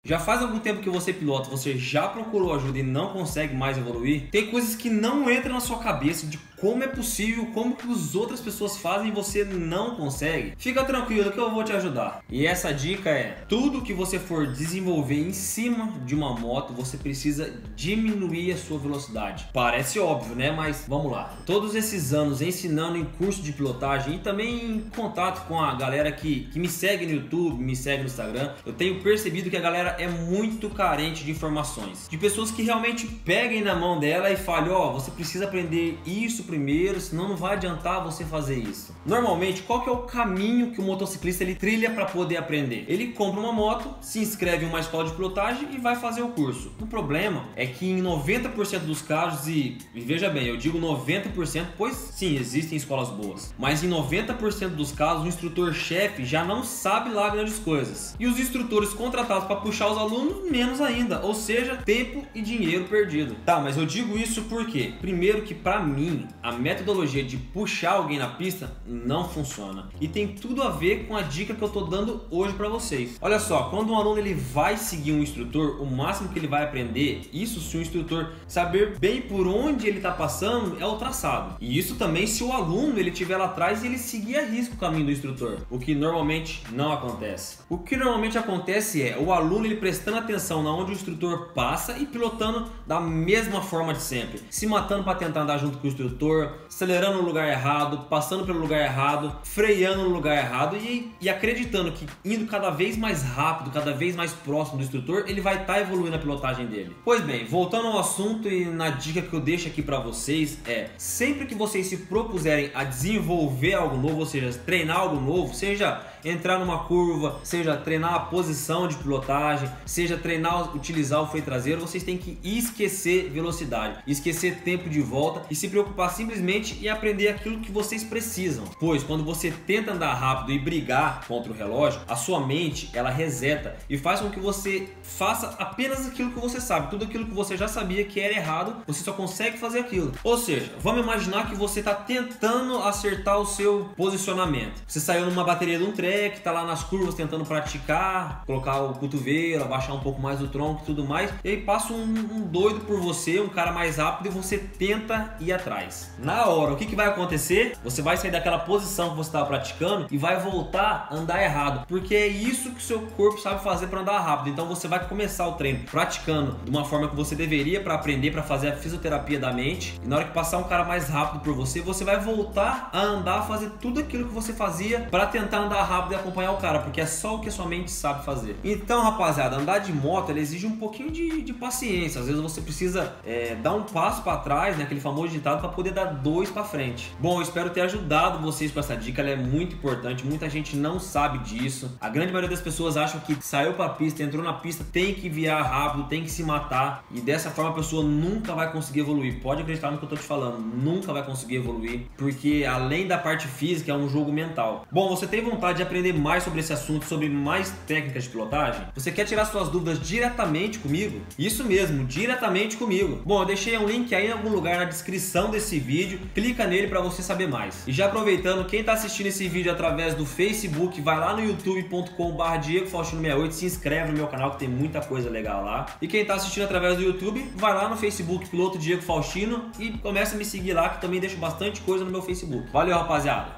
Já faz algum tempo que você pilota, você já procurou ajuda e não consegue mais evoluir? Tem coisas que não entram na sua cabeça de como é possível, como que as outras pessoas fazem e você não consegue? Fica tranquilo que eu vou te ajudar. E essa dica é: tudo que você for desenvolver em cima de uma moto, você precisa diminuir a sua velocidade. Parece óbvio, né? Mas vamos lá. Todos esses anos ensinando em curso de pilotagem e também em contato com a galera que me segue no YouTube, me segue no Instagram, eu tenho percebido que a galera é muito carente de informações. De pessoas que realmente peguem na mão dela e falem: ó, você precisa aprender isso primeiro, senão não vai adiantar você fazer isso. Normalmente, qual que é o caminho que o motociclista ele trilha para poder aprender? Ele compra uma moto, se inscreve em uma escola de pilotagem e vai fazer o curso. O problema é que em 90% dos casos, e veja bem, eu digo 90%, pois sim, existem escolas boas, mas em 90% dos casos, o instrutor-chefe já não sabe lá grandes coisas. E os instrutores contratados para puxar os alunos, menos ainda, ou seja, tempo e dinheiro perdido. Tá, mas eu digo isso porque, primeiro que para mim, a metodologia de puxar alguém na pista não funciona. E tem tudo a ver com a dica que eu tô dando hoje para vocês. Olha só, quando um aluno ele vai seguir um instrutor, o máximo que ele vai aprender, isso se o instrutor saber bem por onde ele tá passando, é o traçado. E isso também se o aluno ele estiver lá atrás e ele seguir a risco o caminho do instrutor, o que normalmente não acontece. O que normalmente acontece é o aluno ele prestando atenção na onde o instrutor passa e pilotando da mesma forma de sempre, se matando para tentar andar junto com o instrutor, acelerando no lugar errado, passando pelo lugar errado, freando no lugar errado e acreditando que indo cada vez mais rápido, cada vez mais próximo do instrutor, ele vai estar evoluindo a pilotagem dele. Pois bem, voltando ao assunto e na dica que eu deixo aqui para vocês é: sempre que vocês se propuserem a desenvolver algo novo, ou seja, treinar algo novo, seja entrar numa curva, seja treinar a posição de pilotagem, seja treinar utilizar o freio traseiro, vocês têm que esquecer velocidade, esquecer tempo de volta e se preocupar simplesmente em aprender aquilo que vocês precisam. Pois quando você tenta andar rápido e brigar contra o relógio, a sua mente ela reseta e faz com que você faça apenas aquilo que você sabe. Tudo aquilo que você já sabia que era errado, você só consegue fazer aquilo. Ou seja, vamos imaginar que você está tentando acertar o seu posicionamento. Você saiu numa bateria de um track, tá lá nas curvas tentando praticar, colocar o cotovelo, abaixar um pouco mais o tronco e tudo mais, e aí passa um doido por você, um cara mais rápido, e você tenta ir atrás. Na hora, o que vai acontecer? Você vai sair daquela posição que você estava praticando e vai voltar a andar errado, porque é isso que o seu corpo sabe fazer para andar rápido. Então você vai começar o treino praticando de uma forma que você deveria para aprender, para fazer a fisioterapia da mente, e na hora que passar um cara mais rápido por você, você vai voltar a andar, fazer tudo aquilo que você fazia para tentar andar rápido e acompanhar o cara, porque é só o que a sua mente sabe fazer. Então, rapaziada, andar de moto ela exige um pouquinho de paciência. Às vezes você precisa dar um passo para trás, né, aquele famoso ditado, para poder dar dois para frente. Bom, eu espero ter ajudado vocês com essa dica, ela é muito importante, muita gente não sabe disso. A grande maioria das pessoas acham que saiu para a pista, entrou na pista, tem que virar rápido, tem que se matar, e dessa forma a pessoa nunca vai conseguir evoluir. Pode acreditar no que eu tô te falando, nunca vai conseguir evoluir, porque além da parte física é um jogo mental. Bom, você tem vontade de aprender mais sobre esse assunto, sobre mais técnicas de pilotagem? Você quer tirar suas dúvidas diretamente comigo? Isso mesmo, diretamente comigo. Bom, eu deixei um link aí em algum lugar na descrição desse vídeo, clica nele para você saber mais. E já aproveitando, quem está assistindo esse vídeo através do Facebook, vai lá no youtube.com/DiegoFaustino68, se inscreve no meu canal que tem muita coisa legal lá. E quem está assistindo através do YouTube, vai lá no Facebook Piloto Diego Faustino e começa a me seguir lá, que também deixo bastante coisa no meu Facebook. Valeu, rapaziada!